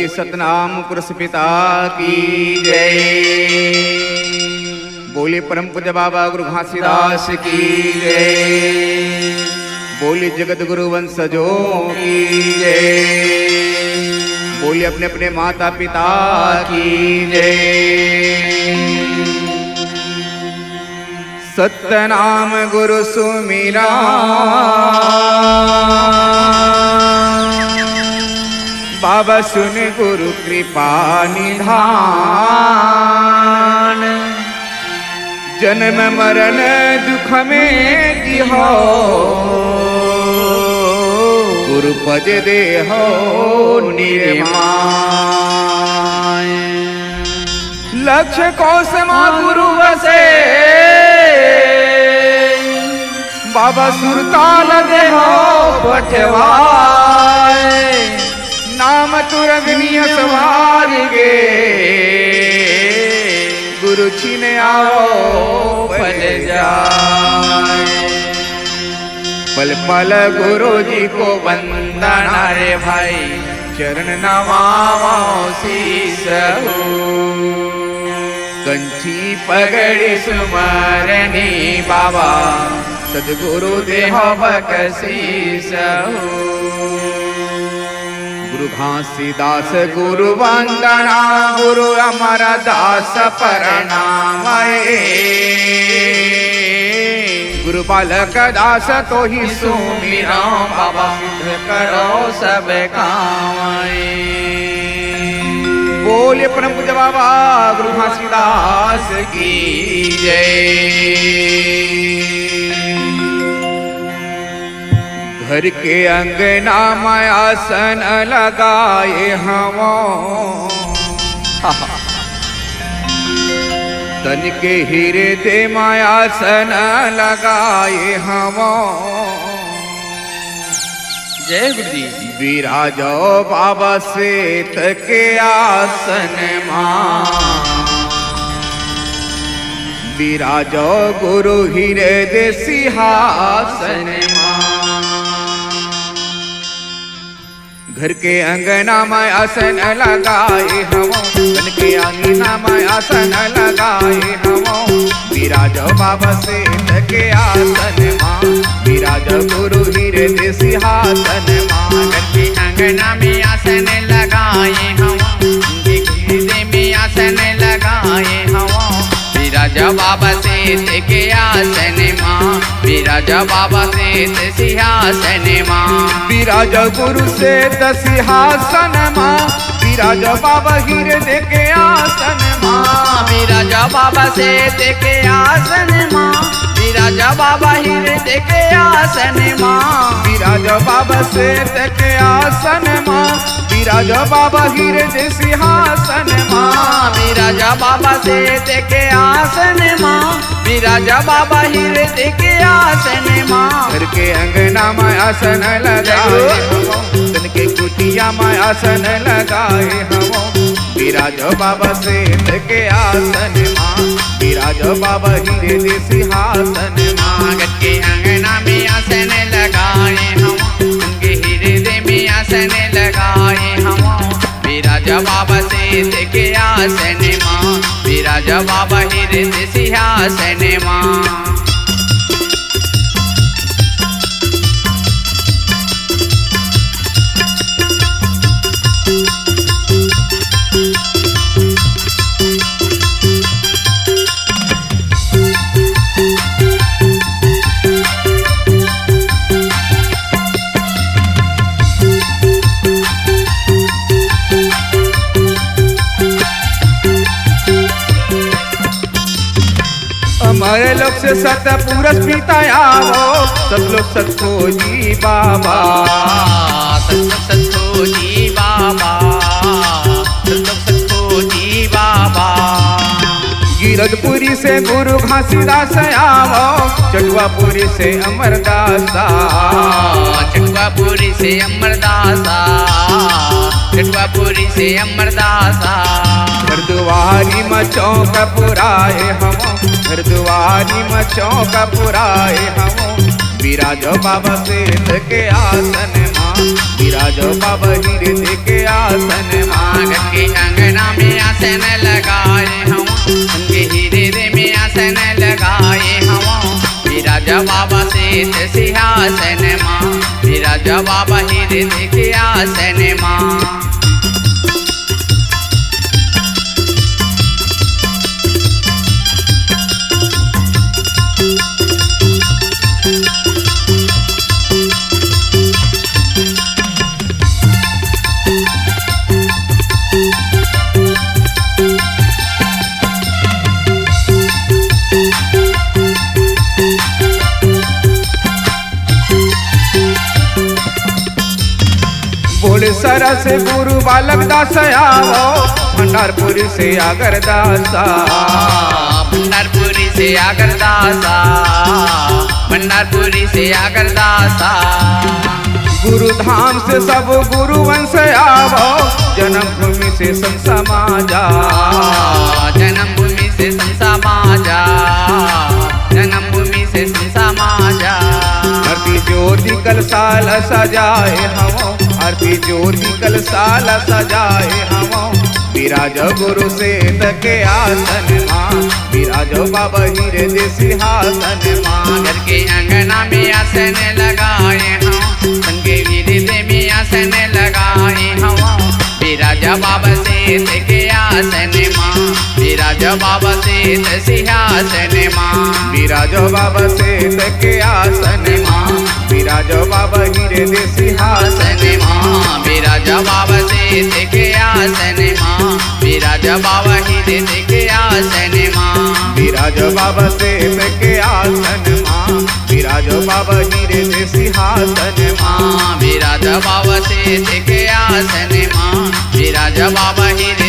बोलिए सतनाम पुरुष पिता की जय। बोलिए परम पूज्य बाबा गुरु घासीदास की जय। बोलिए जगत गुरु वंशजों की जय। बोलिए अपने अपने माता पिता की जय। सतनाम गुरु सुमिरा बाबा सुन गुरु कृपा निधान। जन्म मरण दुख में जिहो गुरु पद देहो निर्माण। लक्ष्य कोश मां गुरु वसे बाबा सुरताल देहो पचवाए। नाम तुरगनिय सवार गे गुरु छिन आओ पल जाए। पल पल गुरु जी को वंदना रे भाई चरण नवाओ शीस हो। कंठी पगड़ी सुमरनी बाबा सदगुरु देहो बकशीस हो। गुरु घासीदास गुरु वंदना गुरु अमर दास प्रणाम। गुरु बालक दास तो ही सुमिरा बाबा सिद्ध करो सब काम। बोलिए परम पूज्य बाबा गुरु घासीदास की जय। घर के अंगना में आसन लगाए हम। तन के हृदय में आसन लगाए हम। जय गुरुजी। विराजो बाबा श्वेत के आसन मां। विराजो गुरु हृदय सिंहासन मां। घर के अंगना में आसन लगाए हम। तन के अंगना में आसन लगाए हम। विराजो बाबा श्वेत के आसन मां। विराजो गुरु हृदय सिंहासन मां। घर के अंगना में आसन लगाए हम। हृदय में आसन लगाए हम। विराजा बाबा श्वेत के आसन मां। विराजा बाबा श्वेत सिंहासन मां। विराजो गुरु श्वेत सिंहासन मां। विराजो बाबा हृदय के आसन मां। विराजा बाबा श्वेत के आसन मां। विराजा बाबा हृदय के आसन मां। विराजो बाबा श्वेत के आसन मां। विराजो बाबा हृदय सिंहासन मां। विराजा बाबा श्वेत के आसन मां। विराजा बाबा हृदय के आसन मां। घर के अंगना में आसन लगाए हम। तन के कुटिया में आसन लगाए हम। विराजो बाबा श्वेत के आसन मां। विराजो बाबा हृदय सिंहासन मां। घर के अंगना में आसन लगाए हम। उनके हृदय में आसन लगाए हम। विराजा बाबा श्वेत के आसन मां। विराजा बाबा हृदय सिंहासन मां। हमारे लोग से सत पुरुष पिता आओ। सब लोग सतखोजी बाबा। सब लोग सतखोजी बाबा। सब लोग सतखोजी बाबा। गिरधपुरी से गुरु घासीदास आओ। चटुआपुरी से अमरदासा। चटुआपुरी से अमरदासा। चटुआपुरी से अमरदासा। हरद्वारी में चौक पुराए हम। हरद्वारी में चौक पुराए हम। विराजो बाबा श्वेत के आसन मां। विराजो बाबा हृदय के आसन मां। आसन लगाए हवा उनके हीरे में आसन लगाए हवा विराज बाबा सीत सिंहासन माँ विराज बाबा हीरे के आसन माँ बोले सरस गुरु बालक दास आवो भंडारपुरी से आगर दासा भंडारपुरी से आगर दासा भंडारपुरी से आगर दासा गुरु धाम से सब गुरु वंश आवो जन्मभूमि से संत समाजा जन्मभूमि से संत समाजा जन्मभूमि से संत समाजा आरती ज्योति कलशाल सजाए हवो आरती ज्योति कलशाल सजाए हवो विराज गुरु से के आसन माँ विराज बाबा हीरे दे सिंहासन माँ घर के अंगना में आसन लगाए हम संगे हीरे में आसन लगाए हम विराज बाबा से के आसन माँ विराज बाबा से सिंहासन माँ विराज बाबा से के आसन माँ विराज बाबा हीरे दे सिंहासन माँ विराज बाबा से के आसन माँ विराज बाबा हीरे के आसन माँ विराज बाबा से के आसन माँ विराज बाबा हीरे दे सिंहासन माँ विराज बाबा से के आसन माँ विराज बाबा हीरे